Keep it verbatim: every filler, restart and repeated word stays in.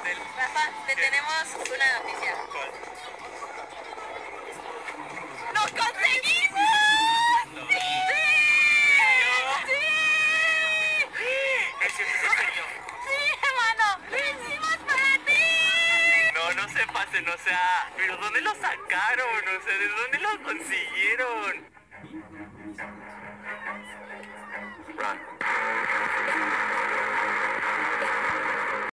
pastel. Rafa, te ¿Qué? tenemos una noticia. ¿Cuál? ¡Lo conseguimos! No. ¡Sí! ¿En ¡Sí! No es cierto, es en serio. ¡Sí, hermano! ¡Lo hicimos para ti! No, no se pasen, o sea, pero ¿dónde lo sacaron? O sea, ¿de dónde lo consiguieron?